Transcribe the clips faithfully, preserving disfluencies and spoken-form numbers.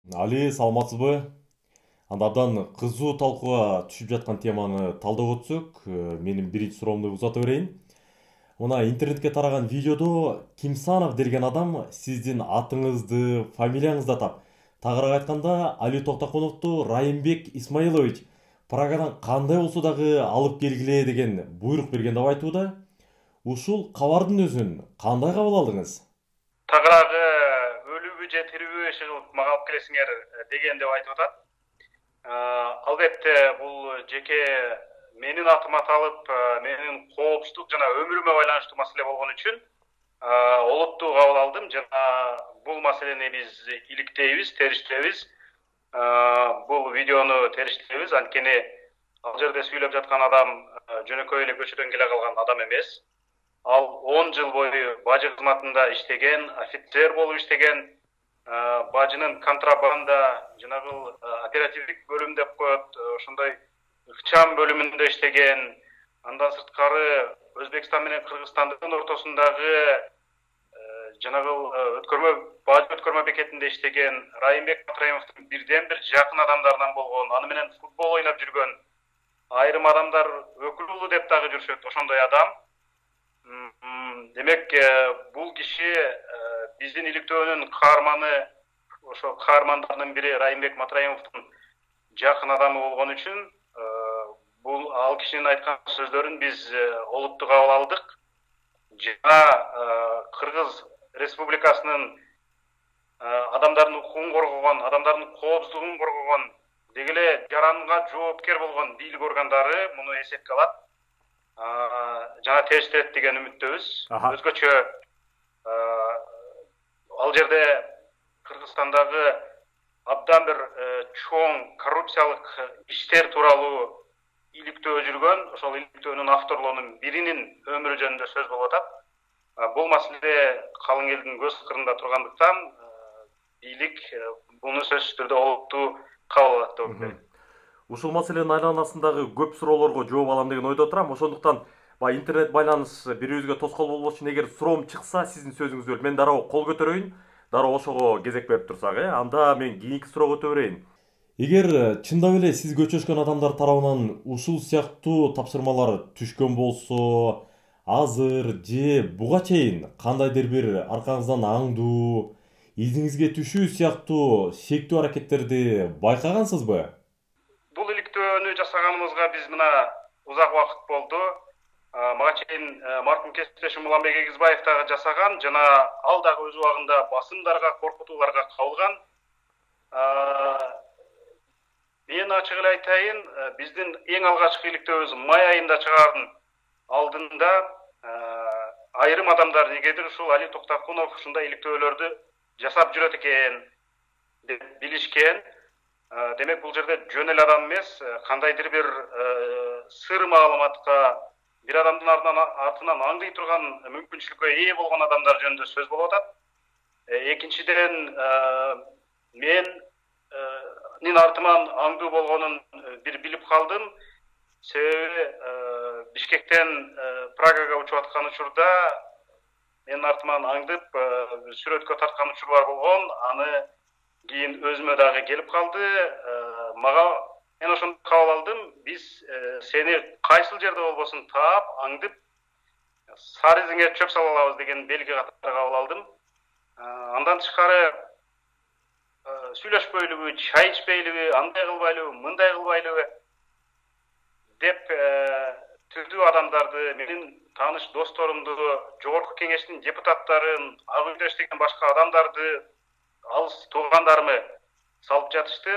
Али, саламатсызбы? Анда абдан кызуу талкууга түшүп жаткан теманы талдап өтсөк, э, менин биринчи суроомду узата берейин. Мына интернетке тараган видеодо Кимсанов деген адам сиздин атыңызды, фамилияңызды атап, тагыраак айтканда Али Токтокуновду Райымбек Исмаилович Прагадан кандай болсо дагы алып келгиле деген буйрук берген деп айтууда. Ушул кабардын өзүн кандай кабыл алдыңыз? Тагыраагы өлүүбү же тирүүбү иши кылып мага алып келесиңер деген деп айтып атат. Албетте бул жеке менин атым аталып, менин коопсуздук жана өмүрүмө байланыштуу маселе болгон үчүн олуттуу кабыл алдым жана бул маселени биз иликтейбиз, териштиребиз. Бул видеону териштиребиз, анткени ал жерде сүйлөп жаткан адам жөнөкөй эле көчөдөн келе калган адам эмес. Ал он жыл бою бажы кызматында иштеген, офицер болуп иштеген, бажынын контрабанда жанагы оперативдик бөлүм деп коет, ошондой ыкчам бөлүмүндө иштеген, андан сырткары Өзбекстан менен Кыргызстандын ортосундагы жанагы өткөрмө бажы өткөрмө бекетинде иштеген Райымбек Матраимовдун бирден бир жакын адамдарынан болгон, аны менен футбол ойноп жүргөн, айрым адамдар өкүл деп дагы жүрүшөт, ошондой адам. Демек, бул киши биздин иликтөөнүн каарманы, ошо каармандардын бири Райымбек Матраимовдун жакын адамы болгон үчүн бул ал кишинин айткан сөздөрүн биз олуттуу кабыл алдык. Жана Кыргыз Республикасынын адамдардын укугун коргогон, адамдардын коопсуздугун коргогон, деги эле жаранга жоопкер болгон бийлик органдары муну эсепке алат. Жана териштирет деген үмүттөбүз. Өзгөчө ал жерде Кыргызстандагы абдан бир чоң коррупциялык иштер тууралуу иликтөө жүргөн, ошол иликтөөнүн авторлорунун биринин өмүрү жөнүндө сөз болуп атат. Бул маселе калың элдин көз кырында тургандыктан бийлик буну сөзсүз түрдө олуттуу кабыл алат деп ойлойм. Ушул маселенин айланасындагы көп суроолорго жооп алам деген ойдо турам. Ошондуктан баягы интернет байланыш бири бирибизге тоскоол болбош үчүн эгер суроом чыкса сиздин сөзүңүз бөлүп мен дароо кол көтөрөйүн, дароо ошого кезек берип турсак, э? Анда мен кийинки суроого өтө берейин. Эгер чындап эле сизге өчөшкөн адамдар тарабынан ушул сыяктуу тапшырмалар түшкөн болсо, азыр же буга чейин кандайдыр бир аркаңыздан аңдуу, изиңизге түшүү сыяктуу шектүү аракеттерди байкагансызбы? Бул иликтөөнү жасаганыбызга биз мына узак убакыт болду. Мага чейин маркум кесиптешим Уланбек Эгизбаев дагы жасаган, жана ал дагы өз убагында басымдарга, коркутууларга кабылган. Мен ачык эле айтайын, биздин эң алгачкы иликтөөбүз май айында чыгаардын алдында айрым адамдар негедир ушул Али Токтокунов ушундай иликтөөлөрдү жасап жүрөт экен деп билишкен. Демек, бул жерде жөн эле адам эмес, кандайдыр бир сыр маалыматка, бир адамдын артынан аңдый турган мүмкүнчүлүккө ээ болгон адамдар жөнүндө сөз болуп атат. Экинчиден, менин артыман аңдуу болгонун бир билип калдым. Себеби Бишкектен Прагага учуп аткан учурда менин артыман аңдып сүрөткө тарткан учурлар болгон. Аны кийин өзүмө дагы келип калды. Мага мен ошондо кабыл алдым. Биз сени кайсыл жерде болбосун таап, аңдып, сары изиңе чөп сала алабыз деген белги катары кабыл алдым. Андан тышкары сүйлөшпөйлүбү, чай ичпейлиби, андай кылбайлыбы, мындай кылбайлыбы деп түрдүү адамдарды, менин тааныш досторумду, жогорку кеңештин депутаттарын, ак үйдө иштеген башка адамдарды, алыс туугандарымы салып жатышты.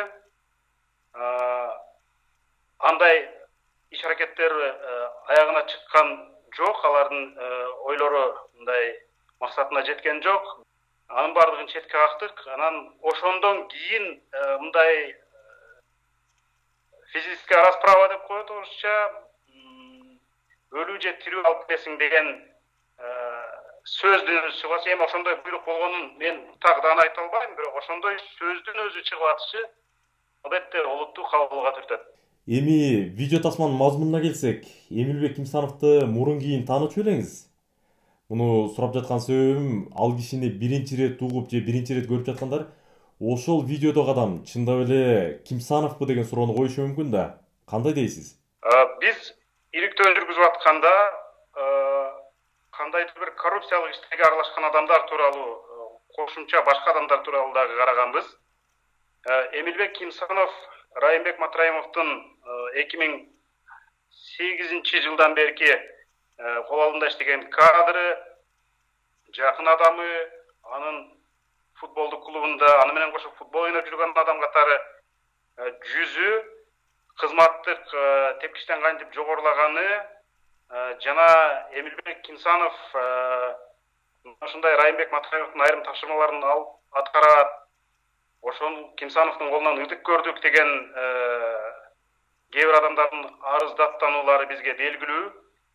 Андай иш аракеттер аягына чыккан жок, алардын ойлору мындай максатына жеткен жок. Анын бардыгын четке кактык. Анан ошондон кийин мындай физическая расправа деп коет орусча, өлүү же тирүү алып келесиң деген сөздүн чыгасы, эми ошондой буйрук болгонун мен так даана айта албайм, бирок ошондой сөздүн өзү чыгып атышы албетте олуттуу кабылга түртөт. Эми видео тасманын мазмунуна келсек, Эмилбек Кимсановду мурун кийин таанычу белеңиз? Муну сурап жаткан себебим, ал кишини биринчи ирет угуп же биринчи ирет көрүп жаткандар ошол видеодогу адам чындап эле Кимсановбу деген суроону коюшу мүмкүн да. Кандай дейсиз? Биз иликтөө жүргүзүп атканда кандайдыр бир коррупциялык иштерге аралашкан адамдар тууралуу кошумча башка адамдар тууралуу дагы караганбыз. Эмилбек Кимсанов Райымбек Матраимовдун эки миң сегизинчи жылдан берки кол алдында иштеген кадры, жакын адамы, анын футболдук клубунда аны менен кошо футбол ойноп жүргөн адам катары жүзү кызматтык тепкичтен деп жогорулаганы жана Эмилбек Кимсанов ушундай Райымбек Матраимовдун айрым тапшырмаларын алып аткарат, ошол Кимсановдун колунан ыдык көрдүк деген кээ бир адамдардын арыздаттануулары бизге белгилүү.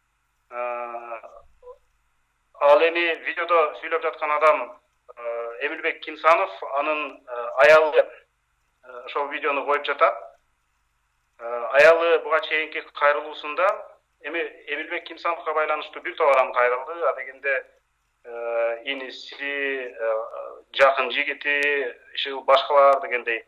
Ал эми видеодо сүйлөп жаткан адам Эмилбек Кимсанов, анын аялы ошол видеону коюп жатат. Аялы буга чейинки кайрылуусунда эми Эмилбек Кимсановго байланыштуу бир топ адам кайрылды. А дегенде иниси, жакын жигити, иши башкалар дегендей.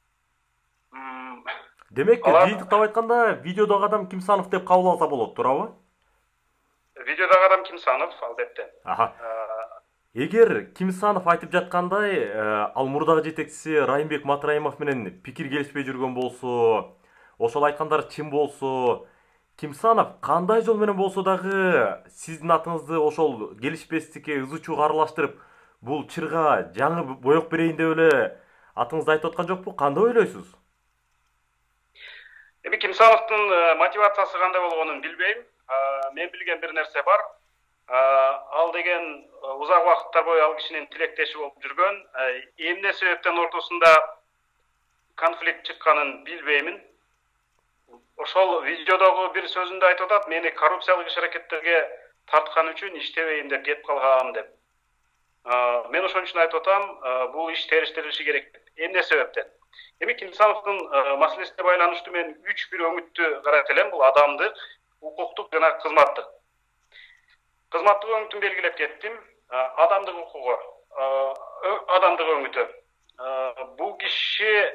Демек, жыйынтыктап айтканда, видеодогу адам Кимсанов деп кабыл алса болот, туурабы? Видеодогу адам Кимсанов, албетте. Эгер Кимсанов айтып жаткандай, ал мурдагы жетекчиси Райымбек Матраимов менен пикир келишпей жүргөн болсо, ошол айткандар чын болсо, Кимсанов кандай жол менен болсо дагы сиздин атыңызды ошол келишпестикке ызы-чууга аралаштырып, бул чырга жаңы боек берейин деп эле атыңызды айтып аткан жокпу? Кандай ойлойсуз? Эми Кимсановдун мотивациясы кандай болгонун билбейм. Мен билген бир нерсе бар. Ал деген узак убакыттар бою ал кишинин тилектеши болуп жүргөн. Эмне себептен ортосунда конфликт чыкканын билбеймин. Ошол видеодогу бир сөзүндө айтып атат, мени коррупциялык иш-аракеттерге тарткан үчүн иштебейм деп кетип калгам деп. Мен ошон үчүн айтып атам, бул иш териштирилиши керек. Эмне себептен? Эми Кимсановдун маселесине байланыштуу мен үч бир өңүттү карайт элем. Бул адамдык, укуктук жана кызматтык. Кызматтык өңүтүн белгилеп кеттим. Адамдык укугу, адамдык өңүтү. Бул кишинин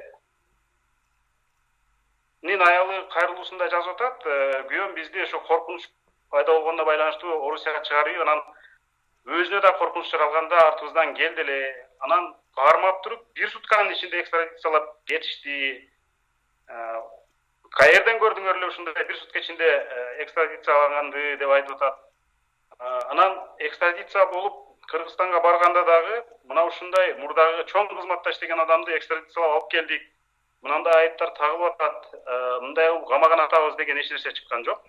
аялы кайрылуусунда жазып атат, күйөөм бизди ошо коркунуч пайда болгонуна байланыштуу Орусияга чыгарып, анан өзүнө да коркунуч жаралганда артыбыздан келди эле. Анан кармап туруп, бир сутканын ичинде экстрадициялап кетишти. Каерден көрдүңөр эле ушундай бир сутка ичинде экстрадицияланганды деп айтып атат. Анан экстрадиция болуп Кыргызстанга барганда дагы мына ушундай мурдагы чоң кызматта иштеген адамды экстрадициялап алып келдик. Мынандай айыптар тагылып атат, мындай камаган атабыз деген эч нерсе чыккан жок.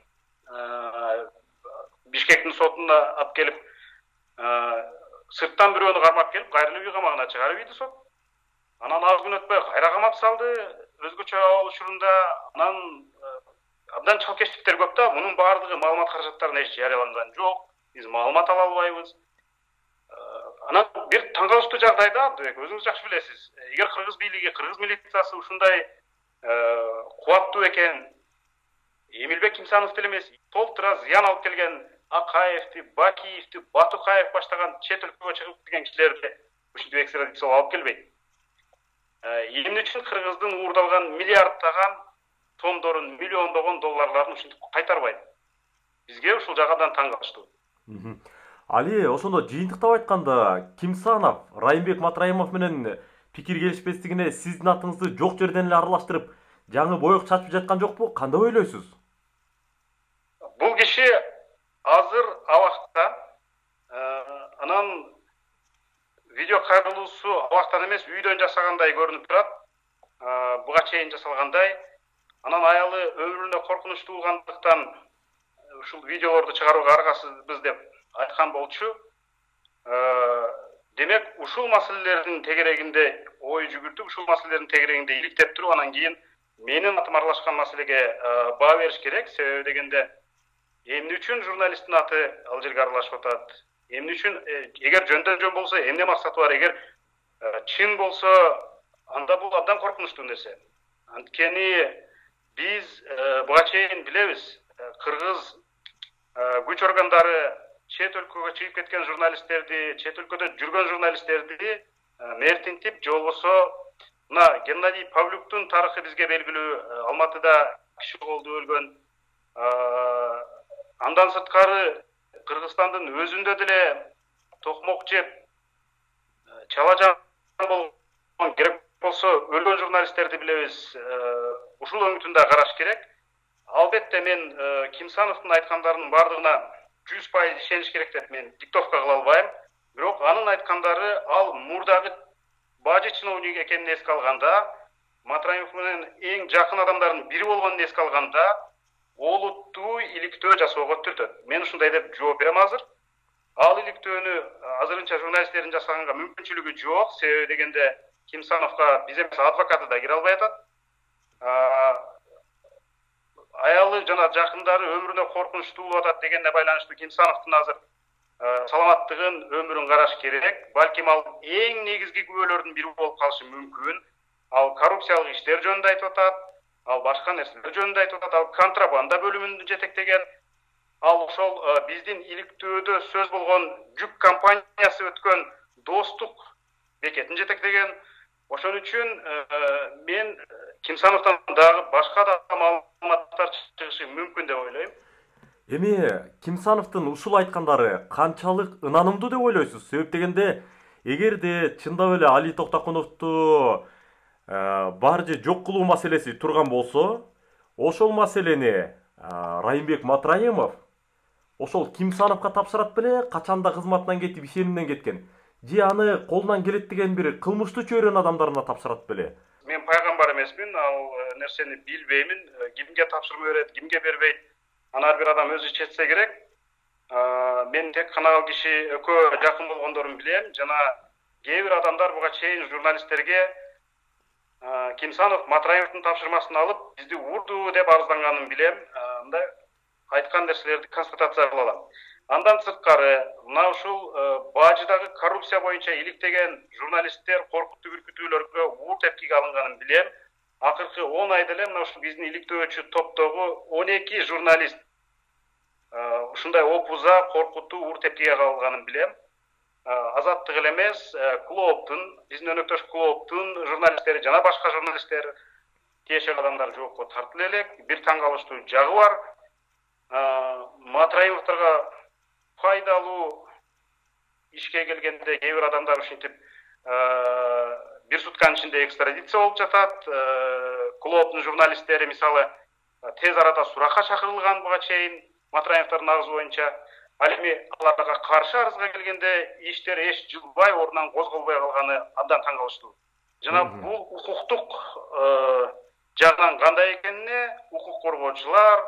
Бишкектин сотуна алып келип, сырттан бирөөнү кармап келип, кайрылып үй камагына чыгарып ийди сот. Анан аз күн өтпөй кайра камап салды, өзгөчө абал учурунда. Анан абдан чалкештиктер көп да, мунун баардыгы маалымат каражаттарына эч жарыяланган жок. Биз маалымат ала албайбыз. Анан бир таң калыштуу жагдайда, өзүңүз жакшы билесиз, эгер кыргыз бийлиги, кыргыз милициясы ушундай кубаттуу экен, Эмилбек Кимсанов деле эмес, толтура зыян алып келген Акаевди, Бакиевди, Батукаев баштаган чет өлкөгө чыгып кеткен кишилерди ушинтип экстрадициялап алып келбейт. Эмне үчүн кыргыздын уурдалган миллиарддаган томдорун, миллиондогон долларларын ушинтип кайтарбайт? Бизге ушул жагынан таң калыштуу. Али, ошондо жыйынтыктап айтканда, Кимсанов Райымбек Матраимов менен пикир келишпестигине сиздин атыңызды жок жерден эле аралаштырып, жаңы боек чачып жаткан жокпу? Кандай ойлойсуз? Бул киши азыр абакта, анан видео кайрылуусу абактан эмес, үйдөн жасагандай көрүнүп турат. Буга чейин жасалгандай. Анан аялы өмүрүнө коркунуч туулгандыктан ушул видеолорду чыгарууга аргасызбыз деп айткан болчу. Демек, ушул маселелердин тегерегинде ой жүгүртүп, ушул маселелердин тегерегинде иликтеп туруп, анан кийин менин атым аралашкан маселеге баа бериш керек. Себеби дегенде, эмне үчүн журналисттин аты ал жерге аралашып атат? Эмне үчүн, эгер жөндөн жөн болсо, эмне максаты бар? Эгер чын болсо, анда бул абдан коркунучтуу нерсе. Анткени биз буга чейин билебиз, кыргыз күч органдары чет өлкөгө чыгып кеткен журналисттерди, чет өлкөдө жүргөн журналисттерди мээртинтип же болбосо мына Геннадий Павлюктун тарыхы бизге белгилүү, Алматыда киши колду өлгөн. Андан сырткары Кыргызстандын өзүндө деле токмок жеп чала жан болгон, керек болсо өлгөн журналисттерди билебиз. Ушул өңүтүн да караш керек. Албетте мен Кимсановдун айткандарынын бардыгына жүз пайыз ишениш керек деп мен диктовка кыла албайм. Бирок анын айткандары ал мурдагы бажы чиновник экенин эске алганда, Матраимов менен эң жакын адамдардын бири болгонун эске алганда, олуттуу иликтөө жасоого түртөт. Мен ушундай деп жооп берем азыр. Ал иликтөөнү азырынча журналисттердин жасаганга мүмкүнчүлүгү жок. Себеби дегенде Кимсановго биз эмес адвокаты да кире албай атат. Аялы жана жакындары өмүрүнө коркунуч туулуп атат дегенге байланыштуу Кимсановдун азыр саламаттыгын, өмүрүн караш керек. Балким ал эң негизги күбөлөрдүн бири болуп калышы мүмкүн. Ал коррупциялык иштер жөнүндө айтып атат, ал башка нерселер жөнүндө айтып атат, ал контрабанда бөлүмүн жетектеген. Ал ошол биздин иликтөөдө сөз болгон жүк компаниясы өткөн достук бекетин жетектеген. Ошон үчүн мен Кимсановдон дагы башка да маалыматтар чыгышы мүмкүн деп ойлойм. Эми Кимсановдун ушул айткандары канчалык ынанымдуу деп ойлойсуз? Себеп дегенде, эгерде чындап эле Али Токтокуновду бар же жок кылуу маселеси турган болсо, ошол маселени Райымбек Матраимов ошол Кимсановго тапшырат беле, качанда кызматынан кетип ишенимден кеткен. Же аны колунан келет деген бир кылмыштуу чөйрөнүн адамдарына тапшырат беле? Мен пайгамбар эмесмин, ал нерсени билбеймин. Кимге тапшырма берет, кимге бербейт, аны ар бир адам өзү чечсе керек. Мен тек гана ал киши экөө жакын болгондорун билем, жана кээ бир адамдар буга чейин журналисттерге Кимсанов Матраимовдун тапшырмасын алып, бизди урду деп арызданганын билем. Мындай айткан нерселерди констатация кыла алам. Андан сырткары, мына ушул бажыдагы коррупция боюнча иликтеген журналисттер коркуттуу бүркүтүүлөргө уур тепкиге алынганын билем. Акыркы он айда эле мына ушул биздин иликтөөчү топтогу он эки журналист ушундай опуза коркуттуу уур тепкиге алынганын билем. Азаттык эле эмес, Клооптун, биздин өнөктөш Клооптун журналисттери жана башка журналисттер, тиешелүү адамдар жоопко тартыла элек. Бир таң калыштуу жагы бар. Матраимовдорго пайдалуу ишке келгенде кээ бир адамдар ушинтип бир сутканын ичинде экстрадиция болуп жатат. Клооптун журналисттери мисалы тез арада суракка чакырылган буга чейин Матраимовдордун агызы боюнча. Ал эми аларга каршы арызга келгенде иштер эч жылбай ордунан козголбой калганы абдан таң калыштуу. Жана бул укуктук жагынан кандай экенине укук коргоочулар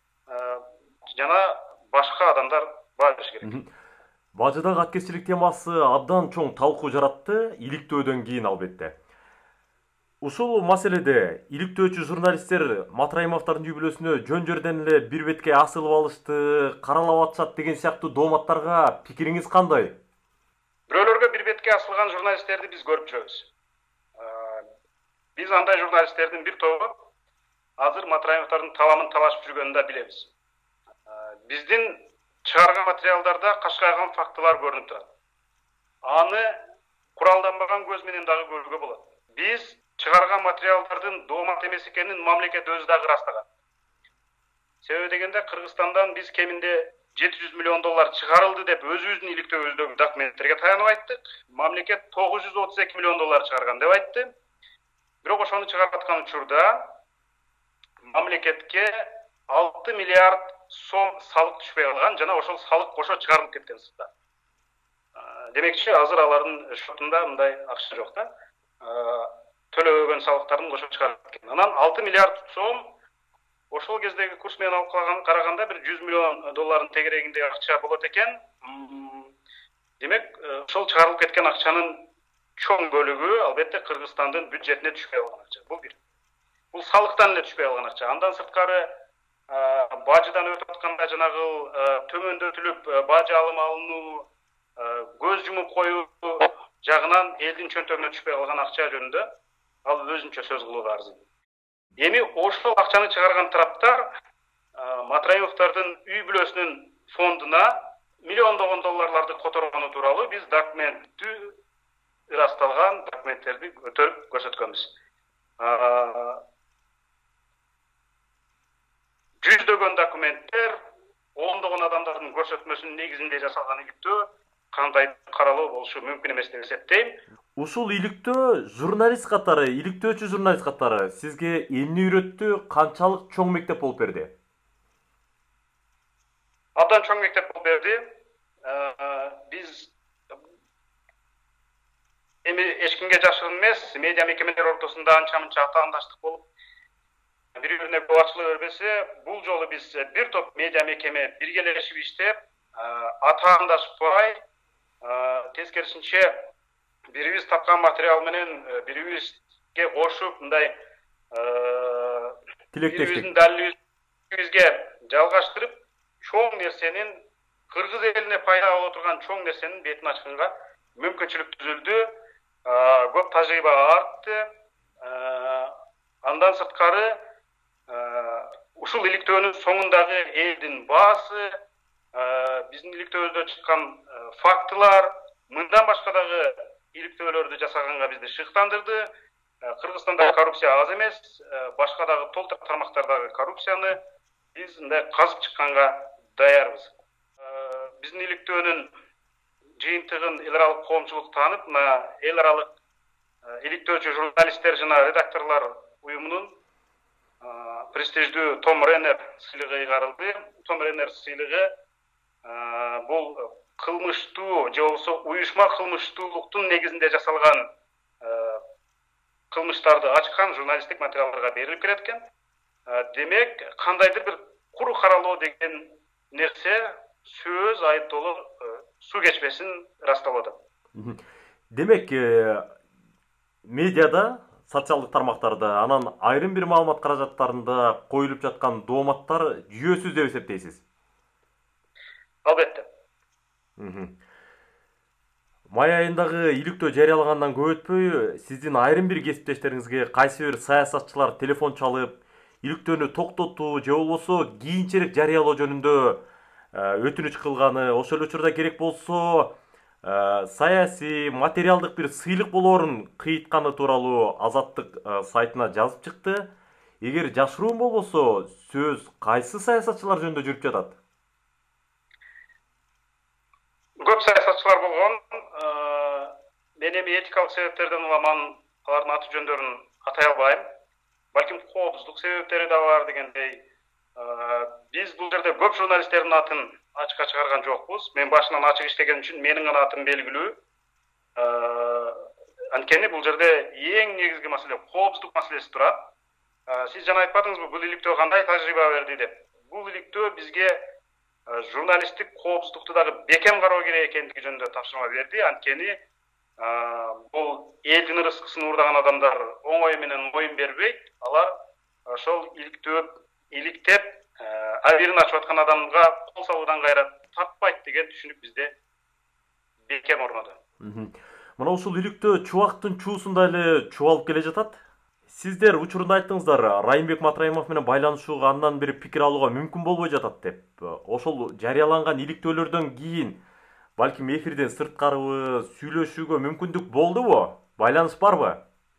жана башка адамдар бааш керек. Бажыдагы аткезчилик темасы абдан чоң талкуу жаратты, иликтөөдөн кийин албетте. Ушул маселеде иликтөөчү журналисттер Матраимовдордун үй бүлөсүнө жөн жерден эле бир бетке асылып алышты, каралап атышат деген сыяктуу дооматтарга пикириңиз кандай? Бирөөлөргө бир бетке асылган журналисттерди биз көрүп жүрөбүз. Биз андай журналисттердин бир тобу азыр Матраимовдордун таламын талашып жүргөнүн да билебиз. Биздин чыгарган материалдарда кашкайган фактылар көрүнүп турат. Аны куралданбаган көз менен дагы көрүүгө болот. Биз чыгарган материалдардын доомат эмес экенин мамлекет өзү дагы ырастаган. Себеби дегенде Кыргызстандан биз кеминде жети жүз миллион доллар чыгарылды деп өзүбүздүн иликтөөбүздөгү документтерге таянып айттык. Мамлекет тогуз жүз отуз эки миллион доллар чыгарган деп айтты. Бирок ошону чыгарып аткан учурда мамлекетке алты миллиард сом салык түшпөй калган, жана ошол салык кошо чыгарылып кеткен сыртта. Демекчи азыр алардын шотунда мындай акча жок да. Төлөбөгөн салыктарын кошо чыгарып кеткен. Анан алты миллиард сом ошол кездеги курс менен алып караганда бир жүз миллион доллардын тегерегинде акча болот экен. Демек, ошол чыгарылып кеткен акчанын чоң бөлүгү албетте Кыргызстандын бюджетине түшпөй калган акча. Бул бир. Бул салыктан эле түшпөй калган акча. Андан сырткары бажыдан өтүп атканда жанагы төмөндөтүлүп бажы алым алынуу, көз жумуп коюу жагынан элдин чөнтөгүнө түшпөй калган акча жөнүндө ал өзүнчө сөз кылууга арзый. Эми ошол акчаны чыгарган тараптар Матраимовдордун үй бүлөсүнүн фондуна миллиондогон долларларды которгону тууралуу биз документтүү ырасталган документтерди көтөрүп көрсөткөнбүз. Жүздөгөн документтер, ондогон адамдардын көрсөтмөсүнүн негизинде жасалган иликтөө кандай каралуу болушу мүмкүн эмес деп эсептейм. Ушул иликтөө журналист катары, иликтөөчү журналист катары сизге эмне үйрөттү, канчалык чоң мектеп болуп берди? Абдан чоң мектеп болуп берди. Биз эми эч кимге жашыруун эмес, медиа мекемелер ортосунда анча-мынча атаандаштык болуп, бири-бирине көп ачыла бербесе, бул жолу биз бир топ медиа мекеме биргелешип иштеп, атаандашпай, тескерисинче бирибиз тапкан материал менен бирибизге кошуп, мындай тилектештик бирибиздин далилибизге жалгаштырып, чоң нерсенин, кыргыз элине пайда боло турган чоң нерсенин бетин ачканга мүмкүнчүлүк түзүлдү. Көп тажрыйба артты. Андан сырткары ушул иликтөөнүн соңундагы элдин баасы, биздин иликтөөбүздө чыккан фактылар, мындан башка дагы иликтөөлөрдү жасаганга бизди шыктандырды. Кыргызстанда коррупция аз эмес, башка дагы толтура тармактардагы коррупцияны биз мындай казып чыкканга даярбыз. Биздин иликтөөнүн жыйынтыгын эл аралык коомчулук таанып, мына эл аралык иликтөөчү журналисттер жана редакторлор уюмунун престиждүү Том Реннер сыйлыгы ыйгарылды. Том Реннер сыйлыгы бул кылмыштуу же болбосо уюшма кылмыштуулуктун негизинде жасалган кылмыштарды ачкан журналисттик материалдарга берилип келет экен. Демек, кандайдыр бир куру каралоо деген нерсе сөз айыптоолу суу кечпесин ырасталып атат. Демек, медиада, социалдык тармактарда, анан айрым бир маалымат каражаттарында коюлуп жаткан дооматтар жүйөсүз деп эсептейсиз? Албетте. Май айындагы иликтөө жарыялагандан көп өтпөй, сиздин айрым бир кесиптештериңизге кайсы бир саясатчылар телефон чалып, иликтөөнү токтотуу же болбосо кийинчерээк жарыялоо жөнүндө өтүнүч кылганы, ошол учурда керек болсо саясий, материалдык бир сыйлык болоорун кыйытканы тууралуу Азаттык сайтына жазып чыкты. Эгер жашыруун болбосо, сөз кайсы саясатчылар жөнүндө жүрүп жатат? Көп саясатчылар болгон. Мен эми этикалык себептерден уламан алардын аты жөндөрүн атай албайм. Балким коопсуздук себептери да бар дегендей. Биз бул жерде көп журналисттердин атын ачыкка чыгарган жокпуз. Мен башынан ачык иштеген үчүн менин гана атым белгилүү. Анткени бул жерде эң негизги маселе коопсуздук маселеси турат. Сиз жана айтпадыңызбы, бул иликтөө кандай тажрыйба берди деп. Бул иликтөө бизге журналисттик коопсуздукту дагы бекем кароо керек экендиги жөнүндө тапшырма берди. Анткени бул элдин ырыскысын уурдаган адамдар оңой менен моюн бербейт. Алар ошол иликтөө иликтеп, абирин ачып аткан адамга кол салуудан кайра таппайт деген түшүнүк бизде бекем орноду. Мына ушул иликтөө чубактын чуусунда эле чубалып келе жатат. Сиздер учурунда айттыңыздар, Райымбек Матраимов менен байланышууга, андан бир пикир алууга мүмкүн болбой жатат деп. Ошол жарыяланган иликтөөлөрдөн кийин балким эфирден сырткарыбы сүйлөшүүгө мүмкүндүк болдубу? Байланыш барбы?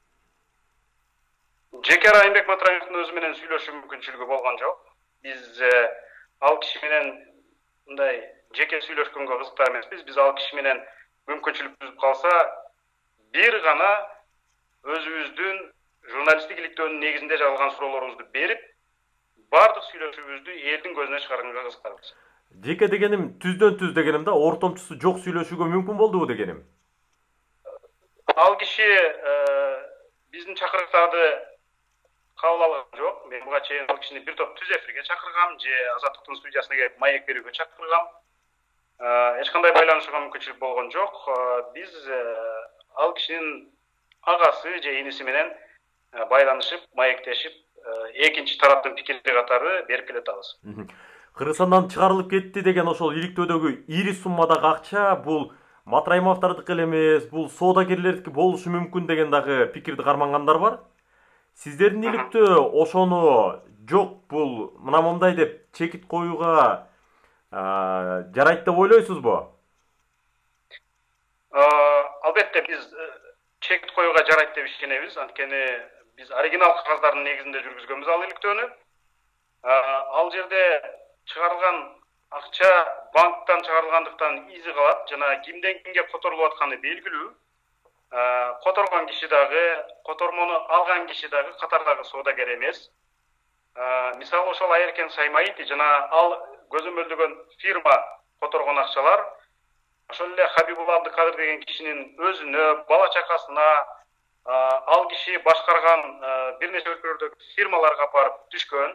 Жеке Райымбек Матраимовдун өзү менен сүйлөшүү мүмкүнчүлүгү болгон жок. Биз ал киши менен мындай жеке сүйлөшкөнгө кызыктар эмеспиз. Биз ал киши менен мүмкүнчүлүк түзүп калса, бир гана өзүбүздүн журналисттик иликтөөнүн негизинде жазылган суроолорубузду берип, бардык сүйлөшүүбүздү элдин көзүнө чыгарганга кызыктарбыз. Жеке дегеним, түздөн түз дегеним да, ортомчусу жок сүйлөшүүгө мүмкүн болдубу дегеним. Ал киши биздин чакырыктарды кабыл алган жок. Мен буга чейин ал кишини бир топ түз эфирге чакыргам, же Азаттыктын студиясына келип маек берүүгө чакыргам. Эч кандай байланышууга мүмкүнчүлүк болгон жок. Биз ал кишинин агасы же иниси менен байланышып, маектешип, экинчи тараптын пикири катары берип келе атабыз. Кыргызстандан чыгарылып кетти деген ошол иликтөөдөгү ири суммадагы акча бул Матраимовдордуку эле эмес, бул соодагерлердики болушу мүмкүн деген дагы пикирди кармангандар бар. Сиздердин иликтөө ошону жок, бул мына мындай деп чекит коюуга жарайт деп ойлойсузбу? Албетте биз чек коюуга жарайт деп ишенебиз. Анткени биз оригинал кагаздардын негизинде жүргүзгөнбүз ал иликтөөнү. Ал жерде чыгарылган акча банктан чыгарылгандыктан изи калат жана кимден кимге которулуп атканы белгилүү. Которгон киши дагы, котормону алган киши дагы катардагы соодагер эмес. Мисалы ошол Айеркен Саймаити жана ал көзөмөлдөгөн фирма которгон акчалар ошол эле Хабибулла Абдыкадыр деген кишинин өзүнө, бала чакасына, ал киши башкарган бир нече өлкөлөрдөгү фирмаларга барып түшкөн.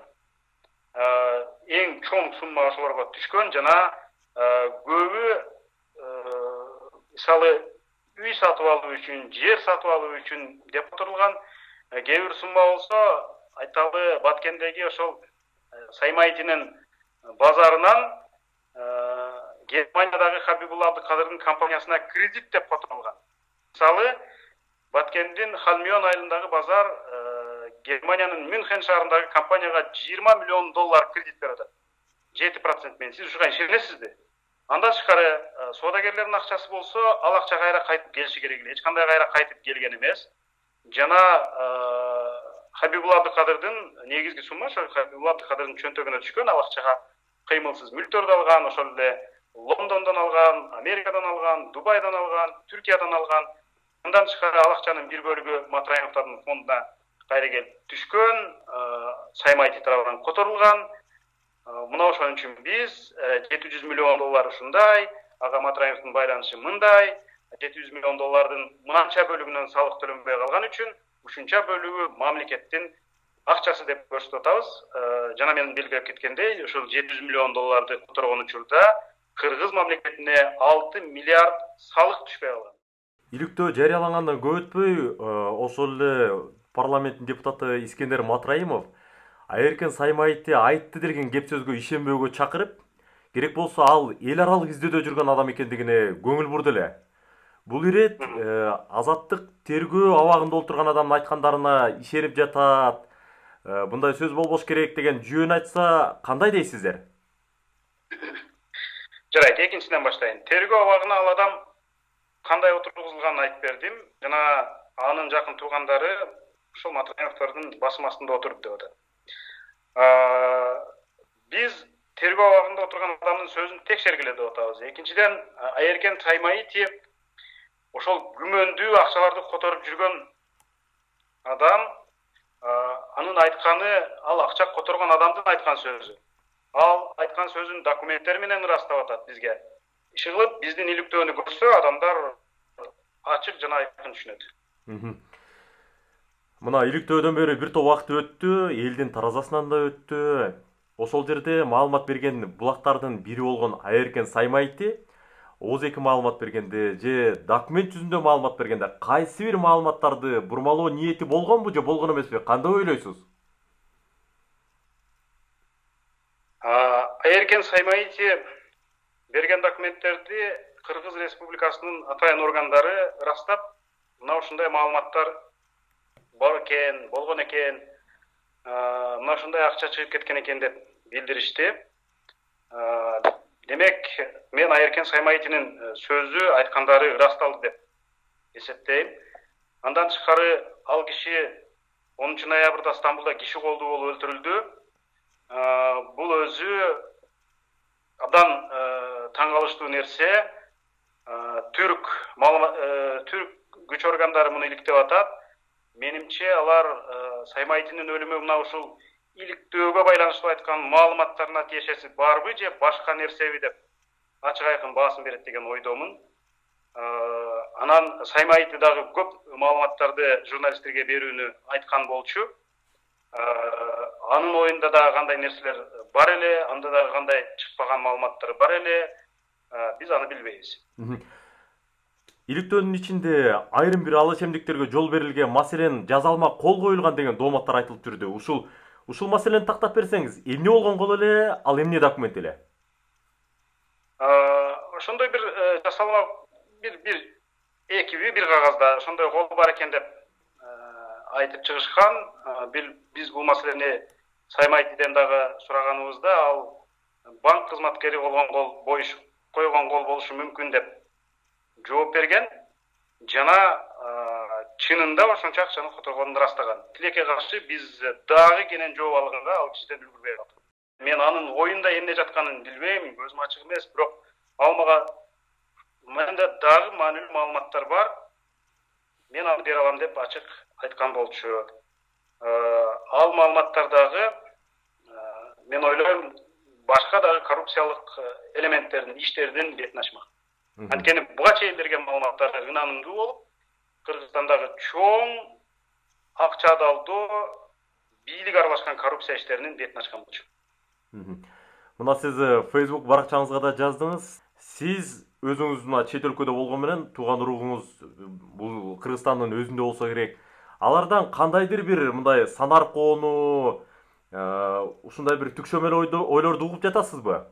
Эң чоң сумма ошолорго түшкөн жана көбү мисалы үй сатып алуу үчүн, жер сатып алуу үчүн деп которулган. Кээ бир сумма болсо айталы Баткендеги ошол Саймайтинин базарынан Германиядагы Хабибулла Абдыкадырдын компаниясына кредит деп которулган. Мисалы Баткендин Халмион айылындагы базар Германиянын Мюнхен шаарындагы компанияга жыйырма миллион доллар кредит берип атат. жети процент менен. Сиз ушуга ишенесизби? Андан тышкары соодагерлердин акчасы болсо, ал акча кайра кайтып келиши керек эле. Эч кандай кайра кайтып келген эмес. Жана Хабибулла Абдыкадырдын негизги сумма ошо Хабибулла Абдыкадырдын чөнтөгүнө түшкөн. Ал акчага кыймылсыз мүлктөрдү алган, ошол эле Лондондон алган, Америкадан алган, Дубайдан алган, Түркиядан алган. Андан тышкары ал акчанын бир бөлүгү Матраимовдун фондуна кайра келип түшкөн, Саймайти тарабынан которулган. Мына ошон үчүн биз жети жүз миллион доллар ушундай, ага Матраимовдун байланышы мындай, жети жүз миллион доллардын мынанча бөлүгүнөн салык төлөнбөй калган үчүн ушунча бөлүгү мамлекеттин акчасы деп көрсөтүп атабыз. Жана мен белгилеп кеткендей, ошол жети жүз миллион долларды которгон учурда Кыргыз мамлекетине алты миллиард салык түшпөй калган. Иликтөө жарыялангандан көп өтпөй, ошол эле парламенттин депутаты Искендер Матраимов Айеркен Саймаити айтты деген кеп сөзгө ишенбөөгө чакырып, керек болсо ал эл аралык издөдө жүргөн адам экендигине көңүл бурду эле. Бул ирет азаттык тергөө абагында отурган адамдын айткандарына ишенип жатат. Мындай сөз болбош керек деген жөн айтса, кандай дейсиздер? Жарайт, экинчиден баштайын. Тергөө абагына ал адам кандай отургузулганын айтып бердим. Жана анын жакын туугандары ошол Матраимовдордун басым астында отуруп деп атат. Биз тергөө абагында отурган адамдын сөзүн текшергиле деп атабыз. Экинчиден, Айеркен Саймаити ошол күмөндүү акчаларды которуп жүргөн адам, анын айтканы ал акча которгон адамдын айткан сөзү. Ал айткан сөзүн документтер менен ырастап атат бизге. Иши кылып, биздин иликтөөнү көрсө, адамдар ачык жана айкын түшүнөт. Мына иликтөөдөн бери бир топ убакыт өттү, элдин таразасынан да өттү. Ошол жерде маалымат берген булактардын бири болгон Айеркен Саймаити Оз эки маалымат бергенде же документ жүзүндө маалымат бергенде кайсы бир маалыматтарды бурмалоо ниети болгонбу же болгон эмеспи? Кандай ойлойсуз? Айеркен Саймаити берген документтерди Кыргыз Республикасынын атайын органдары ырастап, мына ушундай маалыматтар бар экен, болгон экен, мына ушундай акча чыгып кеткен экен деп билдиришти. Демек, мен Айеркен Саймайтинин сөзү, айткандары ырасталды деп эсептейм. Андан тышкары ал киши онунчу ноябрда Стамбулда киши колдуу болуп өлтүрүлдү. Бул өзү абдан таң калыштуу нерсе. Түрк түрк күч органдары муну иликтеп атат. Менимче алар Саймайтинин өлүмү мына ушул иликтөөгө байланыштуу айткан маалыматтарына тиешеси барбы же башка нерсеби деп ачык айкын баасын берет деген ойдомун. Анан Саймайти дагы көп маалыматтарды журналисттерге берүүнү айткан болчу. Анын оюнда дагы кандай нерселер бар эле, анда дагы кандай чыкпаган маалыматтар бар эле, биз аны билбейбиз. Иликтөөнүн ичинде айрым бир ал ичемдиктерге жол берилген, маселен жазалма кол коюлган деген дооматтар айтылып жүрдү. Ушул ушул маселени тактап берсеңиз, эмне болгон кол эле, ал эмне документ эле? Ошондой бир жасалма бир бир экиби бир кагазда ошондой кол бар экен деп айтып чыгышкан. Биз бул маселени Саймайтиден дагы сураганыбызда, ал банк кызматкери болгон кол, боюш койгон кол болушу мүмкүн деп жооп берген жана чынында ошончо акчаны которгонун ырастаган. Тилекке каршы биз дагы кенен жооп алганга ал кишиден үлгүрбөй калдык. Мен анын оюнда эмне жатканын билбейм, көзүм ачык эмес, бирок ал мага менде дагы маанилүү маалыматтар бар. Мен аны бере алам деп ачык айткан болчу. Ал маалыматтардагы мен ойлойм башка дагы коррупциялык элементтердин, иштердин бетин ачмак. Анткени буга чейин берген маалыматтар ынанымдуу болуп, Кыргызстандагы чоң акча алдоо, бийлик аралашкан коррупция иштеринин бетин ачкан болчу. Мына сиз Facebook баракчаңызга да жаздыңыз. Сиз өзүңүз мына чет өлкөдө болгон менен тууган уругуңуз бул Кыргызстандын өзүндө болсо керек. Алардан кандайдыр бир мындай санаркоону, ушундай бир түкшөмөл ойлорду угуп жатасызбы?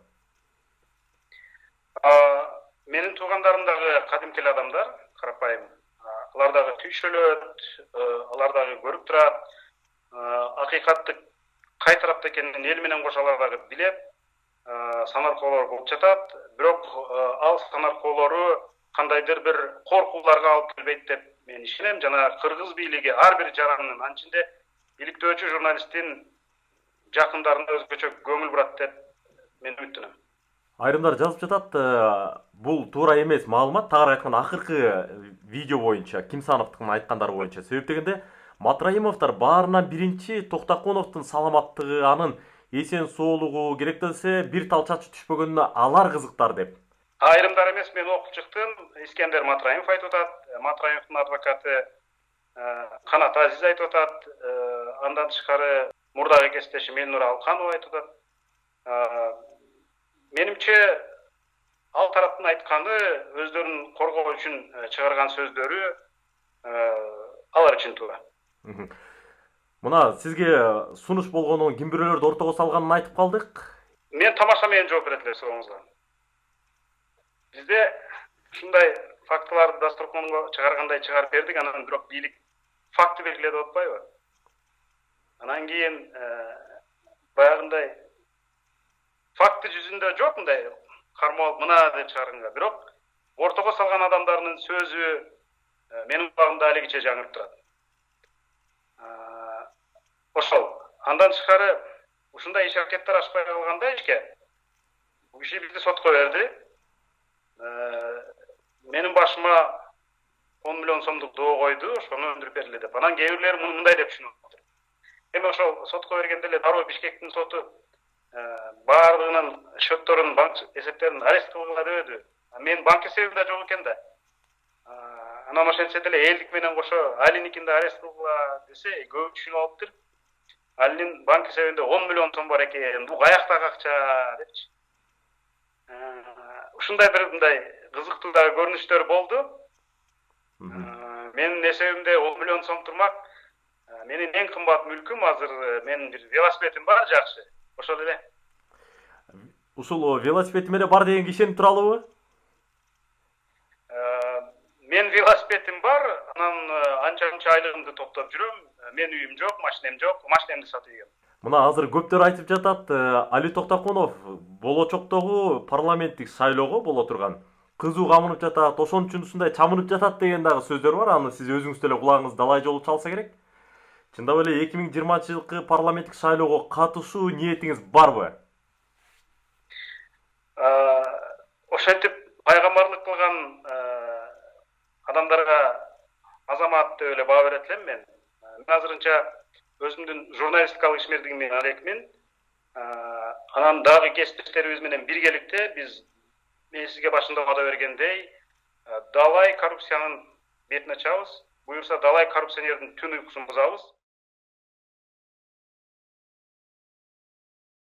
Менин туугандарым дагы кадимки адамдар, карапайым. Алар дагы түйшөлөт, алар дагы көрүп турат. Акыйкатты кай тарапта экенин эл менен кошо алар дагы билет. Санаркоолор болуп жатат. Бирок ал санаркоолору кандайдыр бир коркууларга алып келбейт деп мен ишенем. Жана кыргыз бийлиги ар бир жаранын, анын ичинде иликтөөчү журналисттин жакындарына өзгөчө көңүл бурат деп мен үмүттөнөм. Айрымдар жазып жатат, бул туура эмес маалымат, тагыраак айтканда акыркы видео боюнча, Кимсановдун айткандары боюнча. Себеп дегенде Матраимовдор баарынан биринчи Токтокуновдун саламаттыгы, анын эсен соолугу, керек десе бир тал чачы түшпөгөнүнө алар кызыктар деп. Айрымдар эмес, мен окуп чыктым. Искендер Матраимов айтып атат, Матраимовдун адвокаты Канат Азиз айтып атат, андан тышкары мурдагы кесиптеши Мелнур Алканова айтып атат. Менимче ал тараптын айтканы өздөрүн коргоо үчүн чыгарган сөздөрү алар үчүн туура. Мына сизге сунуш болгонун, ким бирөөлөрдү ортого салганын айтып калдык. Мен тамаша менен жооп берет эле сурооңузга. Бизде ушундай фактыларды дасторконго чыгаргандай чыгарып бердик, анан бирок бийлик факты белгиледи деп атпайбы? Анан кийин баягындай факты жүзүндө жок мындай кармоо алып мына деп чыгарганга, бирок ортого салган адамдардын сөзү менин кулагымда алигиче жаңырып турат. Ошол. Андан тышкары ушундай иш аракеттер ашпай калганда ишке бул киши бизди сотко берди. Менин башыма он миллион сомдук доо койду, ошону өндүрүп бергиле деп. Анан кээ бирлери мындай деп түшүнүп атат. Эми ошол сотко бергенде эле дароо Бишкектин соту баардыгынын счетторун, банк эсептерин арест кылгыла дебеди. Мен банк эсебим да жок экен да. Анан ошентсе деле элдик менен кошо Алиникин да арест кылгыла десе, көп түшүнүп алыптыр. Алинин банк эсебинде он миллион сом бар экен, бул каяктагы акча депчи. Ушундай бир мындай кызыктуу да көрүнүштөр болду. Менин эсебимде он миллион сом турмак. Менин эң кымбат мүлкүм азыр менин бир велосипедим бар, жакшы. Ошол эле. Ушул велосипедим эле бар дегенге ишенип туралыбы? Мен велосипедим бар, анан анча-мынча айлыгымды топтоп жүрөм. Мен үйүм жок, машинем жок, машинемди сатып ийгем. Мына азыр көптөр айтып жатат, Али Токтокунов болочоктогу парламенттик шайлоого боло турган. Кызуу камынып жатат, ошон үчүн ушундай чамынып жатат деген дагы сөздөр бар. Аны сиз өзүңүз деле кулагыңыз далай жолу чалса керек. Чындап эле эки миң жыйырманчы жылкы парламенттик шайлоого катышуу ниетиңиз барбы? Ошентип пайгамбарлык кылган адамдарга азамат деп эле баа берет элем мен. Мен азырынча өзүмдүн журналистикалык ишмердигимден алекмин. Анан дагы кесиптештерибиз менен биргеликте биз мен сизге башында вада бергендей далай коррупциянын бетин ачабыз. Буюрса далай коррупционердин түн уйкусун бузабыз.